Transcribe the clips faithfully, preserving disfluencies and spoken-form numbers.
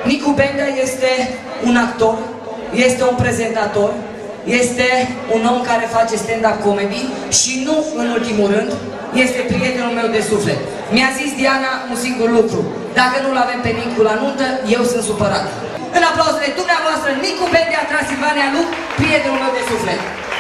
Nicu Bendea este un actor, este un prezentator, este un om care face stand-up comedy și nu în ultimul rând, este prietenul meu de suflet. Mi-a zis Diana un singur lucru: dacă nu-l avem pe Nicu la nuntă, eu sunt supărat. În aplauzele dumneavoastră, Nicu Bendea, Transilvania Luc, prietenul meu de suflet.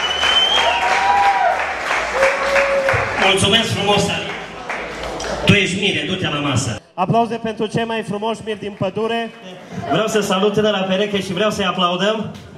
Mulțumesc frumos, Ali. Tu ești Mire, du-te la masă. Aplauze pentru cei mai frumoși miri din pădure. Vreau să salut de la pereche și vreau să-i aplaudăm.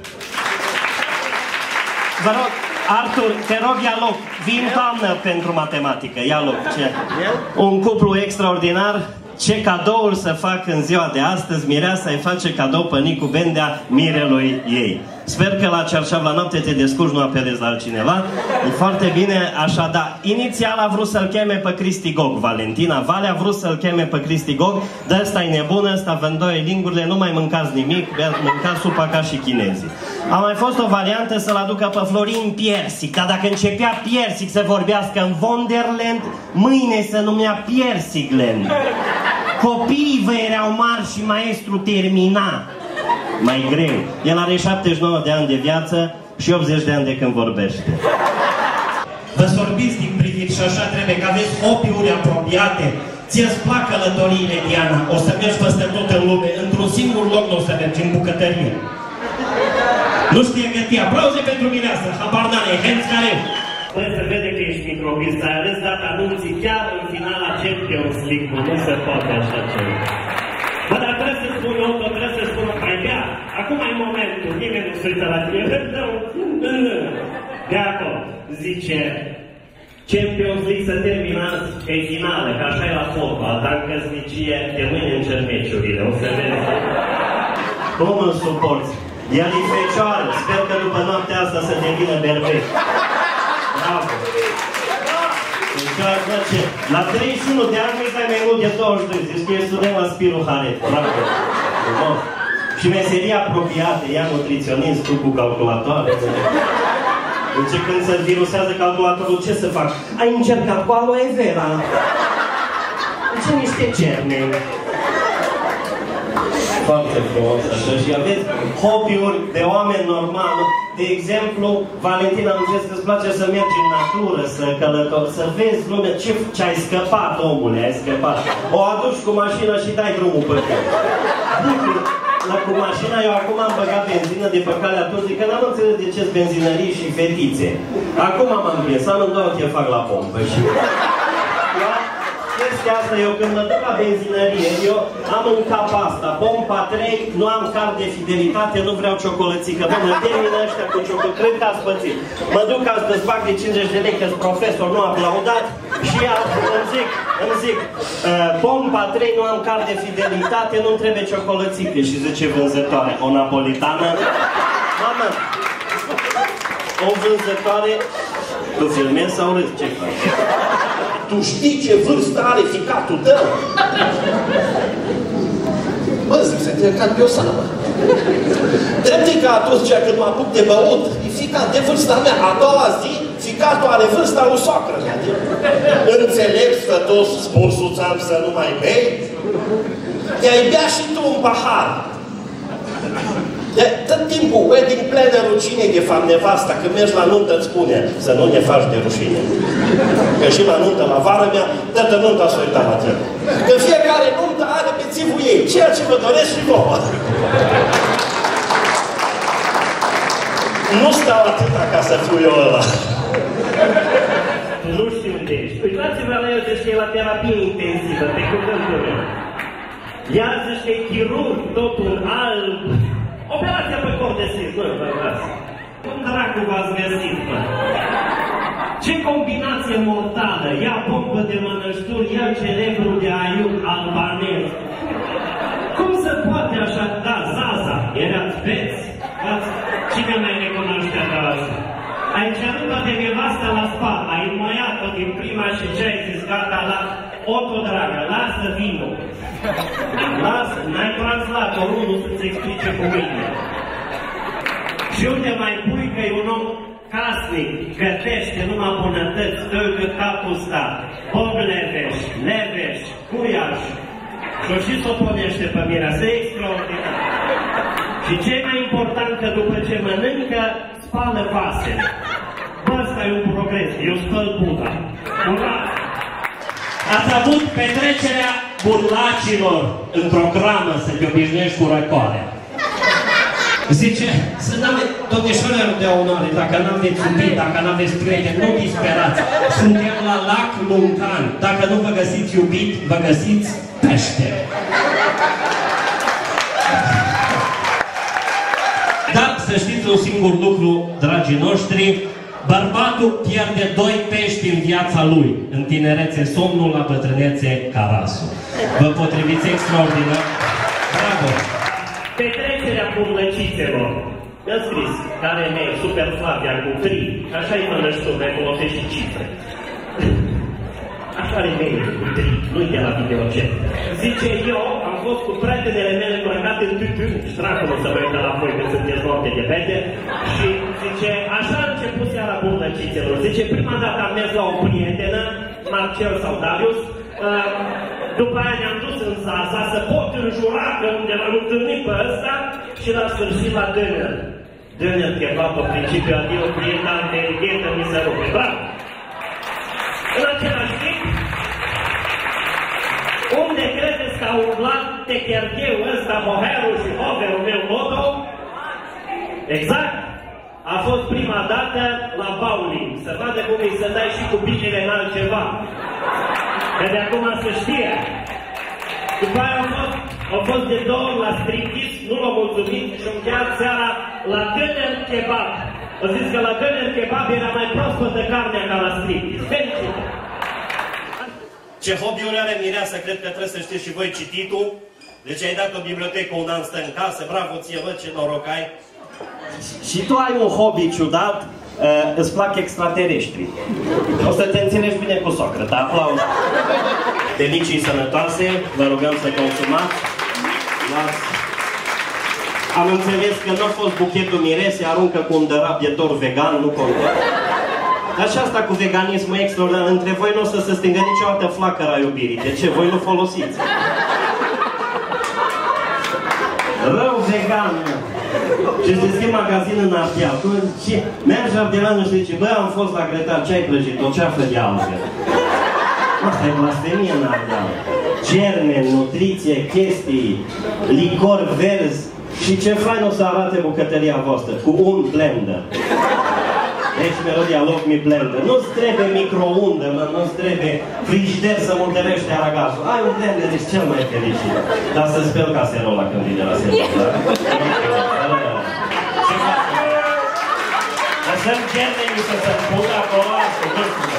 Vă rog, Artur, te rog, ia loc. Vin toamnă pentru matematică, ia loc. Ce? Un cuplu extraordinar. Ce cadouri să fac în ziua de astăzi? Mireasa îi face cadou pe Nicu Bendea, mirelui ei. Sper că la Cearșav la noapte te descurci, nu apelezi la altcineva. E foarte bine, așa, da. Inițial a vrut să-l cheme pe Cristi Gog, Valentina Vale a vrut să-l cheme pe Cristi Gog, dar ăsta e nebună, ăsta vândoie lingurile, nu mai mâncați nimic, mâncați supa ca și chinezii. A mai fost o variantă să-l aducă pe Florin Piersic, dar dacă începea Piersic să vorbească în Wonderland, mâine se numea Piersicland. Copiii vă erau mari și maestru termina. Mai greu. El are șaptezeci și nouă de ani de viață și optzeci de ani de când vorbește. Vă sorbiți din priviri și așa trebuie, că aveți hobby-uri apropiate. Ție-ți plac călătoriile, Diana. O să mergi peste tot în lume. Într-un singur loc nu o să mergi, în bucătărie. Nu știe găti. Aplauze pentru Mireasa. Habar n-are, henți care... Păi se vede că ești microbist. Ai ales data anunții chiar în finala Champions League. Nu se poate așa ceva. Bă, dar trebuie să spun eu, tot trebuie să spun mai bea. Acum e momentul, nimeni nu se uită la tine. De acolo, zice, Champions League să terminați pe finală, că așa e la fotbal, dar în căsnicie, de mâine încep meciurile, o să vezi. Cum îl suporți? El e fecioară, sper că după noaptea asta să devină berbec. Bravo! La treizeci și unu de ani nu-i mai mult de douăzeci și doi, zici că e student la Spiru Haret. Bravo! Și meseria apropiată, ea nutriționist, tu cu calculatoare. Deci când se virusează calculatorul, ce să fac? Ai încercat cu aloe vera. Ce niște cerne. Foarte frumos, așa. Și aveți hobby-uri de oameni normali. De exemplu, Valentina, am zis că îți place să mergi în natură, să călători, să vezi lumea. Ce, ce ai scăpat, omule, ai scăpat. O aduci cu mașina și dai drumul pe tine. La cu mașina, eu acum am băgat benzină de pe calea Turzii, că n-am înțeles de ce-s benzinării și fetițe. Acum m-am prins, amândouă te fac la pompă și... Chestia asta, eu când mă duc la benzinărie, eu am în cap asta, pompa trei, nu am card de fidelitate, nu vreau ciocolățică. Bă, mă termină ăștia cu ciocolățică, cred că ați pățit. Mă duc azi dezbac de cincizeci de lei, că-s profesor, nu aplaudat, și îmi zic, îmi zic, uh, pompa trei, nu am card de fidelitate, nu-mi trebuie ciocolățică. Și zice vânzătoare, o napolitană? Mamă, o vânzătoare, tu filmezi sau râzi? Ce faci? Tu știi ce vârstă are ficatul tău? Bă, zic, să te cal pe o sală. Drept că atunci când mă apuc de băut, e ficat de vârsta mea. A doua zi, ficatul are vârsta lui soacră mea. Înțeleg, sfătos, spusuțam să nu mai bei? Te-ai bea și tu un pahar. De, tot timpul, wedding planner-ul cine de fapt nevasta, când mergi la nuntă îți spune să nu ne faci de rușine. Că și la nuntă, la vară mea, toată nunta s-o uita la tine. Că fiecare nuntă are pe țivul ei, ceea ce vă doresc și vouă. Nu stau atâta ca să fiu eu ăla. Nu știu unde ești. Uitați-vă la eu, zici că e la terapie intensivă, pe cuvântul meu. Iar zici că e chirurg, totul alb. Operația pe corp de sir, bă, bă, bă. Cum dracu v-ați găsit, bă? Ce combinație mortală! Ia pompă de mănășturi, ia celebru de aiuc albanez. Cum se poate așa? Da, Zaza, erați veți? Cine mai recunoaște de asta? Ai cerut-o de nevastă la spa, ai înmăiat-o din prima și ce ai zis, gata, la Oto, dragă, lasă vinul. Lasă, n-ai translat-o, unul să-ți explice cu mine. Și unde mai pui că e un om casnic, gătește numai bunătăți, tău cât capul sta, Bob Leveș, Leveș, Cuiaș, Și-o și soponește pe mireasă, extraordinar. Și ce mai important, că după ce mănâncă, spală vasele. Bă, ăsta e un progres, eu spăl Buda. Ura! Ați avut petrecerea burlacilor într-o cramă să te obișnuiești cu răcoarea. Zice, să n-aveți, domnișoară de onoare, dacă n-aveți iubit, dacă n-aveți prieteni, nu disperați. Suntem la lac Luncan. Dacă nu vă găsiți iubit, vă găsiți pește. Dar să știți un singur lucru, dragii noștri, bărbatul pierde doi pești în viața lui. În tinerețe somnul, la bătrânețe carasul. Vă potriviți extraordinar. Bravo! Petrecerea burlăcițelor. Mi-a scris, care e super Flavia cu tri, așa-i mănăști tu, mai folosești și cifre. Așa e mail cu tri, nu-i de la videocet. Zice, eu am fost cu prietenele mele îmbrăcate în tutun, și dracul o să vă uită la voi când sunteți noapte de bete, și zice, așa a început seara burlăcițelor. Zice, prima dată am mers la o prietenă, Marcel sau Darius, uh, după aia ne-am dus în Zaza să pot înjura că unde l-am întâlnit pe ăsta și la sfârșit la Döner. Döner cheva pe principiu, adică prieten de ghetă mi se rupe. Bravo! În același timp, unde credeți că a umblat techercheu ăsta, moherul și hoverul meu moto? Exact! A fost prima dată la bowling. Să vadă cum îi să dai și cu bicile în altceva. Că de acum să știe. După aia au fost, au fost de două ori la striptease, nu l-au mulțumit și au încheiat seara la Döner Kebab. Au zis că la Döner Kebab era mai proaspătă carnea ca la striptease. Felicit! Ce hobby-uri are mireasa, cred că trebuie să știți și voi cititul. Deci ai dat o bibliotecă, un an stă în casă, bravo ție, văd ce noroc ai. Și tu ai un hobby ciudat, uh, îți plac extraterestri. O să te înțelegi bine cu socră, te aplauz. Delicii sănătoase, vă rugăm să consumați. Las. Am înțeles că nu a fost buchetul mirese, aruncă cu un dărap de dor vegan, nu contează. Dar și asta cu veganismul extraordinar, între voi nu o să se stingă niciodată flacăra iubirii. De ce? Voi nu folosiți. Rău vegan. Și îți deschid magazin în Ardeal. Mergi Ardealanul și zice, bă, am fost la Grătar, ce ai prăjit? O ceafă de alge. Asta e blasfemie în Ardeal. Germeni, nutriție, chestii, licor verzi. Și ce fain o să arate bucătăria voastră? Cu un blender. Deci melodia Love Me Blender. Nu-ți trebuie microundă, mă, nu-ți trebuie frigider să murdărește aragazul. Ai un blender, ești cel mai fericit. Dar să speli caserola când vine la serviciu, da? Ce faci? Lăsăm germenii să se împută acolo, ascultă-mă.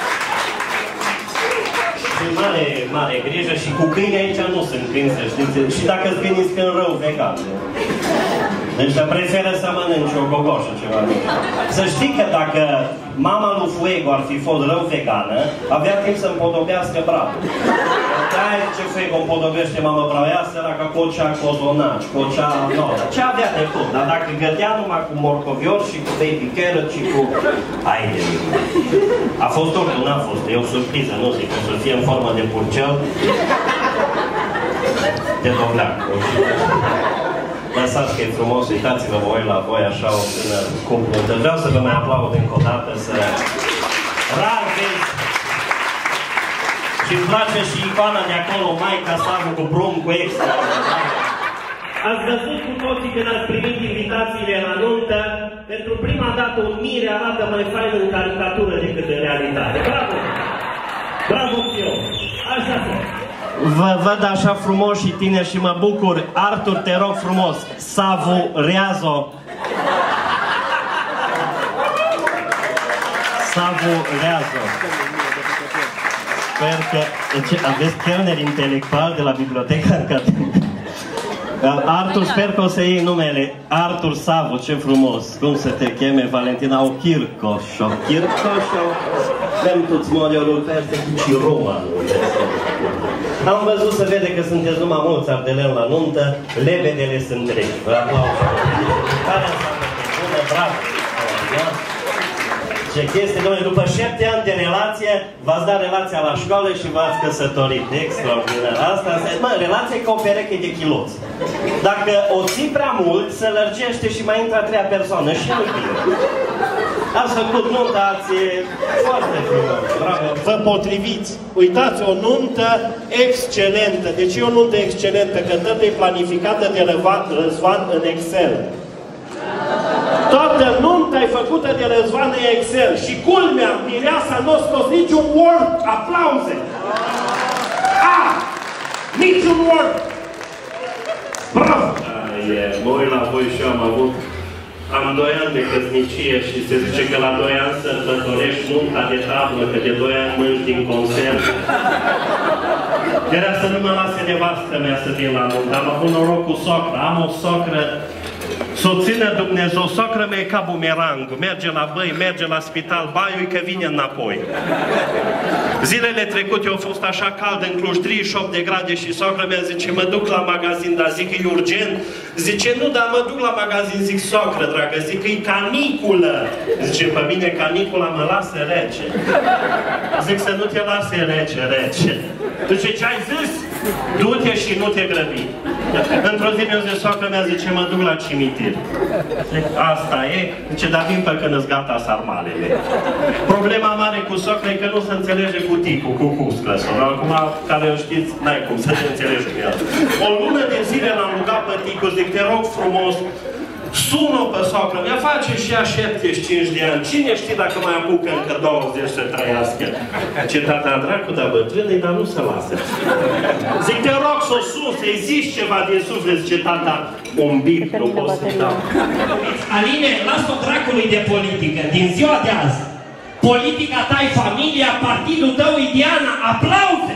Și mare, mare grijă și cu câini aici nu sunt câini, să știți. Și dacă-ți veni scân rău vegan. Deci preferă să mănânci o gogoșă ceva mic. Să știi că dacă mama lui Fuego ar fi fost rău vegană, avea timp să împodobească bravul. De-aia ce Fuego împodobește mama bravea, săraca cocea cozonaci, cocea nouă. Ce avea de tot? Dar dacă gătea numai cu morcovior și cu baby carrot și cu... Haide! A fost tortul, n-a fost. E o surpriză, nu zic. O să fie în formă de purcel. De dobleac. Lăsați că e frumos, uitați-vă voi la voi așa o tână cuplută. Vreau să vă mai aplaud încă o dată, să... Rar vezi! Și-mi place și icona de acolo, Maica Savu cu brum, cu extra. Ați văzut cu toții când ați primit invitațiile la nuntă, pentru prima dată un mire arată mai fain în caricatură decât în realitate. Bravo! Bravo, eu! Așa sunt! Vă văd așa frumos și tineri și mă bucur. Artur, te rog frumos, savurează-o. Savurează-o. Sper că... Deci, aveți chelneri intelectual de la biblioteca academică. Artur, sper că o să iei numele. Artur Savu, ce frumos. Cum să te cheme, Valentina Ochircoșo? Ochircoșo? Vrem toți modelul pe astea și romanul. Am văzut să vede că sunteți numai mulți ardeleni la nuntă, lebedele sunt trei. Vă aplauz. Care înseamnă că bună, bravo! Ce Ce chestie, domnule, după șapte ani de relație, v-ați dat relația la școală și v-ați căsătorit. Extraordinar. Asta, mă, relația e ca o pereche de chiloți. Dacă o ții prea mult, se lărgește și mai intră a treia persoană și nu-i bine. Ați făcut nunta, ați foarte frumos. Bravo. Vă potriviți. Uitați, o nuntă excelentă. Deci e o nuntă excelentă, că toată e planificată de Răzvan în Excel. Toată nunta e făcută de Răzvan în Excel. Și culmea, mireasa nu a scos niciun Word. Aplauze! A! Niciun Word! Bravo! Mă uit la voi și eu am avut am doi ani de căsnicie și se zice că la doi ani sărbătorești nunta de tablă, că de doi ani mânci din conserv. Era să nu mă lase nevastă mea să vin la nuntă. Am avut noroc cu socră. Am o socră, s-o țină Dumnezeu. Socră mea e ca bumerangul. Merge la băi, merge la spital, baiul că vine înapoi. Zilele trecute au fost așa cald în Cluj, treizeci și opt de grade și socră mea zice, mă duc la magazin, dar zic, e urgent? Zice, nu, dar mă duc la magazin, zic, socră, dragă, zic, e caniculă. Zice, pe mine canicula mă lasă rece. Zic, să nu te lase rece, rece. Zice, ce ai zis? Du-te și nu te grăbi. Într-o zi mi-a zis soacră mea, zice, mă duc la cimitir. Zic, asta e? Zice, dar vin pe când îți gata sarmalele. Problema mare cu soacră e că nu se înțelege cu ticul, cu cusclăsul. Acum, care o știți, n-ai cum să te înțelegi cu el. O lună de zile l-am rugat pe ticul, zic, te rog frumos, sună pe soacră mea, face și ea șaptezeci și cinci de ani. Cine știe dacă mai apucă încă douăzeci să trăiască? Ce tata dracu, dar bătrânii, dar nu se lasă. Zic, te rog să o sun, să-i zici ceva din suflet, zice tata, un bip, nu pot să dau. Aline, las-o dracului de politică, din ziua de azi. Politica ta e familia, partidul tău e Diana, aplauze!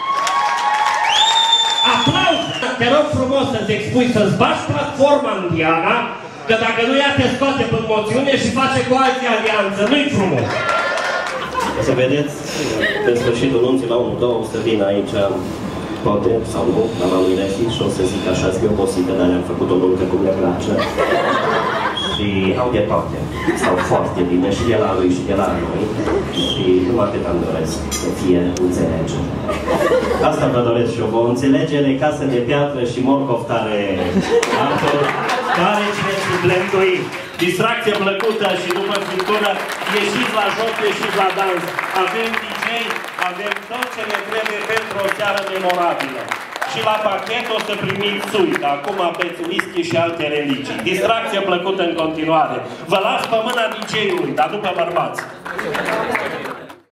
Aplauze! Te rog frumos să-ți expui, să-ți bași platforma în Diana, că dacă nu ea te scoate pe moțiune și face cu alții alianță, nu-i frumos! O să vedeți, pe sfârșitul nunții la unu doi să vin aici, poate sau nu, la mama lui Refi și o să zic așa, să fiu obosită, dar le-am făcut o nuntă cum le place. Și au de toate. Stau foarte bine și de la lui și de la noi. Și numai atât îmi doresc să fie înțelegere. Asta vă doresc și eu, o înțelegere, casă de piatră și morcov tare. Artur, care cine și blendui. Distracție plăcută și după fritură, ieșiți la joc, ieșiți la dans. Avem D J, avem tot ce ne trebuie pentru o seară memorabilă. Și la pachet o să primiți suite. Acum aveți whisky și alte religii. Distracție plăcută în continuare. Vă las pe mâna D J-ului, dar după bărbați.